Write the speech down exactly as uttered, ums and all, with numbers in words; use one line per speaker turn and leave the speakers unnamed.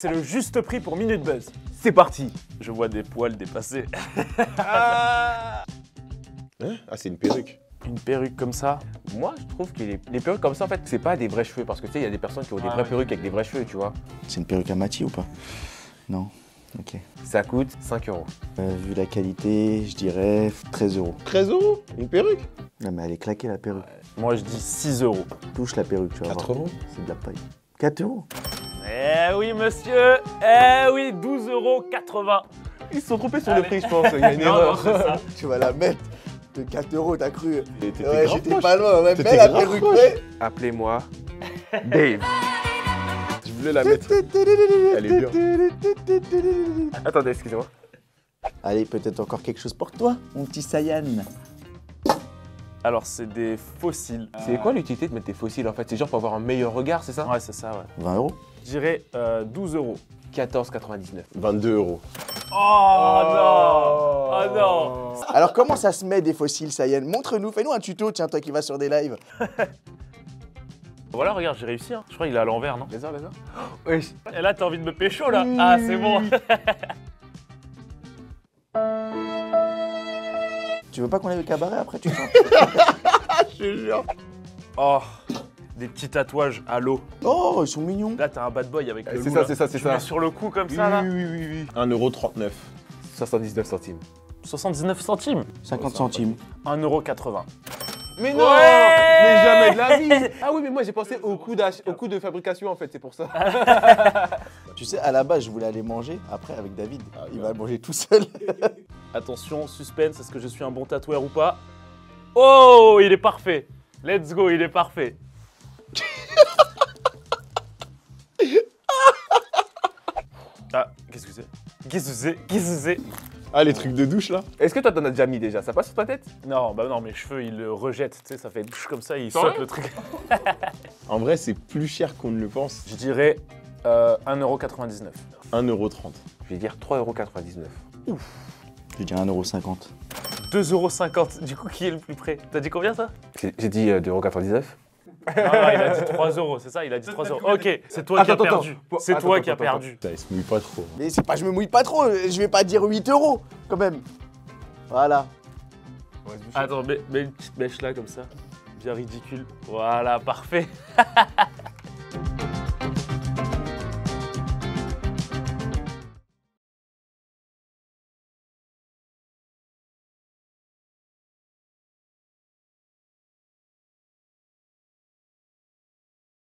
C'est le juste prix pour Minute Buzz.
C'est parti.
Je vois des poils dépasser.
Ah, hein ah c'est une perruque.
Une perruque comme ça.
Moi, je trouve que les, les perruques comme ça, en fait, c'est pas des vrais cheveux. Parce que tu sais, il y a des personnes qui ont des
Ah,
vraies
oui.
perruques avec des vrais cheveux, tu vois.
C'est une perruque à Mati ou pas? Non. Ok.
Ça coûte cinq euros.
Euh, vu la qualité, je dirais treize euros.
treize euros? Une perruque?
Non mais elle est claquée la perruque.
Moi, je dis six euros.
Touche la perruque, tu vas
quatre
voir.
euros?
C'est de la paille. quatre euros?
Eh oui, monsieur. Eh oui, douze euros quatre-vingts.
Ils se sont trompés sur
Allez.
le prix, je pense. Il y a une
Non,
erreur.
non, c'est ça.
Tu vas la mettre de quatre euros, t'as cru?
T'étais
Ouais,
grave
j'étais
proche.
pas loin, ouais,
T'étais
mais la
grave
perruque,
proche.
ouais.
Appelez-moi Dave.
Je voulais la mettre. Elle est bien.
Attendez, excusez-moi.
Allez, peut-être encore quelque chose pour toi, mon petit Saiyan.
Alors, c'est des fossiles.
C'est quoi l'utilité de mettre des fossiles en fait? C'est genre pour avoir un meilleur regard, c'est ça?
Ouais, c'est ça, ouais.
vingt euros?
Je dirais euh, douze euros.
quatorze quatre-vingt-dix-neuf.
vingt-deux euros.
Oh, non. Oh non.
Alors comment ça se met des fossiles Saiyan? Montre-nous, fais-nous un tuto, tiens, toi qui vas sur des lives.
Voilà, regarde, j'ai réussi. Hein. Je crois qu'il est à l'envers, non?
Les uns, les uns. Oui.
Et là, t'as envie de me pécho, là? Ah, c'est bon.
Tu veux pas qu'on aille au cabaret après, tu chantes?
Je te jure.
Oh, des petits tatouages à l'eau.
Oh, ils sont mignons.
Là, t'as un bad boy avec le
C'est
loup,
ça,
là.
c'est ça, c'est
Tu
ça.
mets sur le cou comme
Oui,
ça, là.
oui, oui, oui, oui.
un euro trente-neuf.
soixante-dix-neuf centimes.
soixante-dix-neuf centimes.
cinquante centimes.
un euro quatre-vingts.
Mais non!
Ouais!
Mais jamais de la vie! Ah oui, mais moi j'ai pensé au coût, d'ach- au coût de fabrication en fait, c'est pour ça.
Tu sais, à la base, je voulais aller manger. Après, avec David, il va manger tout seul.
Attention, suspense, est-ce que je suis un bon tatoueur ou pas? Oh, il est parfait. Let's go, il est parfait. Ah, qu'est-ce que c'est? Qu'est-ce que c'est? Qu'est-ce que c'est?
Ah, les trucs de douche là?
Est-ce que toi t'en as déjà mis déjà? Ça passe sur ta tête?
Non, bah non, mes cheveux, ils le rejettent, tu sais, ça fait douche comme ça, il
Sérieux?
saute le truc.
En vrai, c'est plus cher qu'on ne le pense.
Je dirais euh, un euro quatre-vingt-dix-neuf.
un euro trente.
Je vais dire trois euros quatre-vingt-dix-neuf.
Je dirais un euro cinquante.
deux euros cinquante. Du coup, qui est le plus près? T'as dit combien, ça?
J'ai j'ai dit euh, deux euros quatre-vingt-dix-neuf.
Non, non, il a dit trois euros, c'est ça? Il a dit trois euros. Ok, c'est toi qui as
Attends, attends,
perdu.
attends.
C'est
Attends,
toi
attends,
qui as
attends,
perdu.
Putain, il se mouille pas trop.
Mais c'est pas, je me mouille pas trop, je vais pas dire huit euros, quand même. Voilà.
Attends, mets, mets une petite mèche là, comme ça. Bien ridicule. Voilà, parfait.